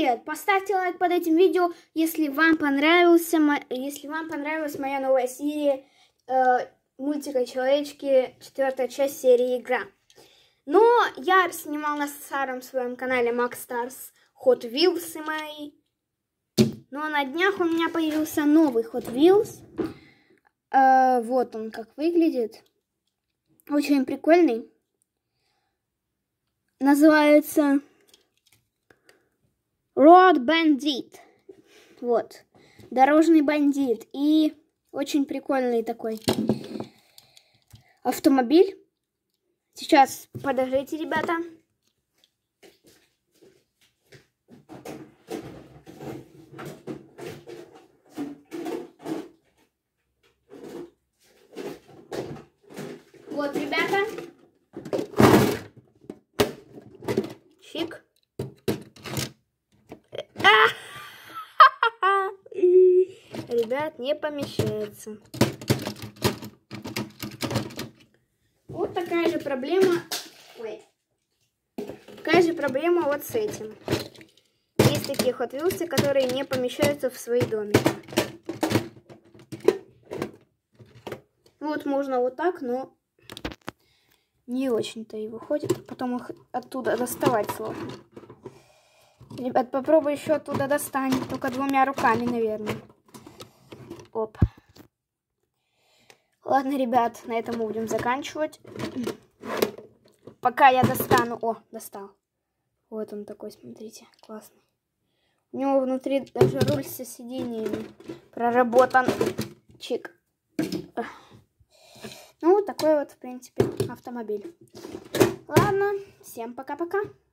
привет! Поставьте лайк под этим видео, если вам понравилась моя новая серия мультика «Человечки», 4-я часть серии «Игра». Но я снимал на старом своем канале Max Stars Hot Wheels мои. Но на днях у меня появился новый Hot Wheels. Вот он как выглядит. Очень прикольный. Называется Road Bandit. Вот. Дорожный бандит. И очень прикольный такой автомобиль. Сейчас, подождите, ребята. Вот, ребята. Чик. Ребят, не помещается. Вот такая же проблема. Ой. Такая же проблема вот с этим. Есть такие Hot Wheels, которые не помещаются в свои домики. Вот можно вот так, но не очень-то и выходит. Потом их оттуда доставать сложно. Ребят, попробуй еще оттуда достань. Только 2 руками, наверное. Оп. Ладно, ребят, на этом мы будем заканчивать. Пока я достану. О, достал. Вот он такой, смотрите, классный. У него внутри даже руль со сиденьями проработан. Чик. Ну, вот такой вот, в принципе, автомобиль. Ладно, всем пока-пока.